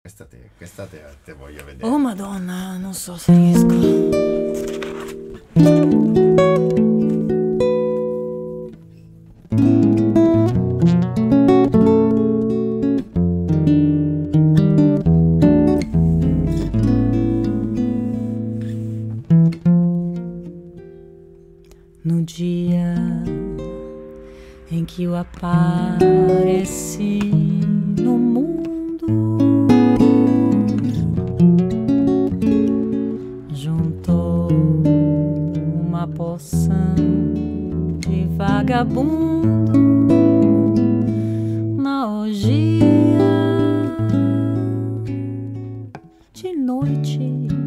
Questa te voglio vedere. Oh Madonna, non so se riesco. No dia em que eu apareci no mundo, juntou uma poção de vagabundo na orgia de noite.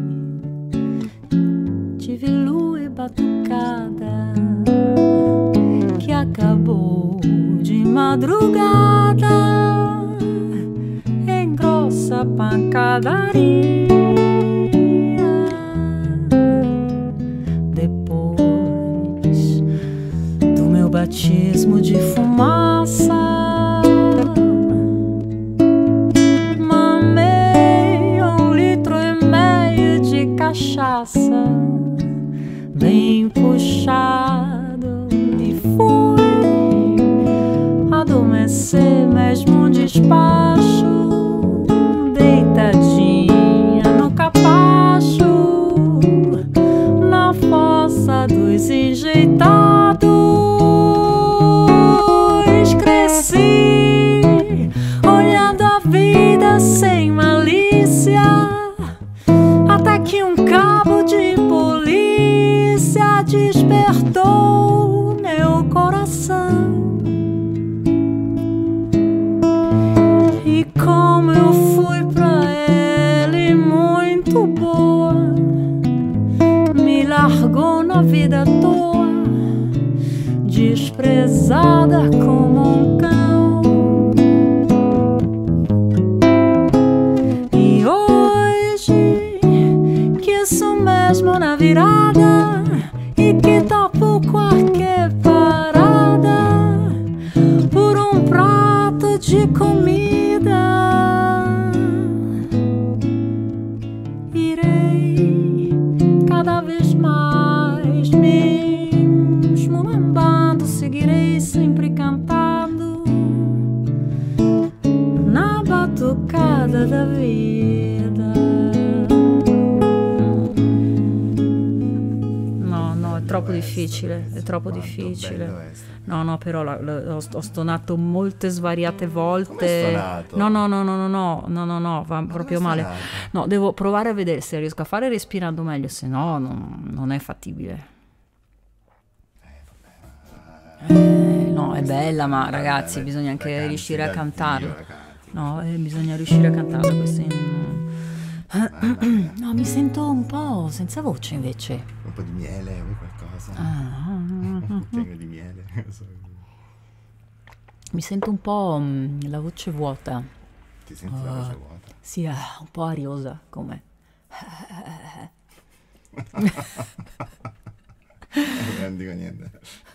Tive lua e batucada que acabou de madrugada em grossa pancadaria. Depois do meu batismo de fumaça, mamei 1,5 litros de cachaça bem puxado e fui adormecer mesmo um despacho, deitadinha no capacho, na fossa dos enjeitados. Cresci olhando a vida sem malícia, até que um cabo de polícia despertou meu coração. E como eu fui pra ele muito boa, me largou na vida à toa, desprezada como um cão. E hoje que isso mesmo na virada, e que topo qualquer parada por um prato de comida, irei cada vez mais me esmulambando, seguirei sempre cantando na batucada da vida. No, è troppo difficile, è troppo difficile. No, però ho stonato molte svariate volte. No, va proprio male. No, devo provare a vedere se riesco a fare respirando meglio, se no non è fattibile. No, è bella, ma ragazzi, bisogna anche riuscire a cantarla. No, bisogna riuscire a cantarla. No, mi sento un po' senza voce invece. Un po' di miele, vuoi qualcosa? Un pieno di miele. Mi sento un po' la voce vuota. Ti senti la voce vuota? Sì, un po' ariosa, come. Non dico niente.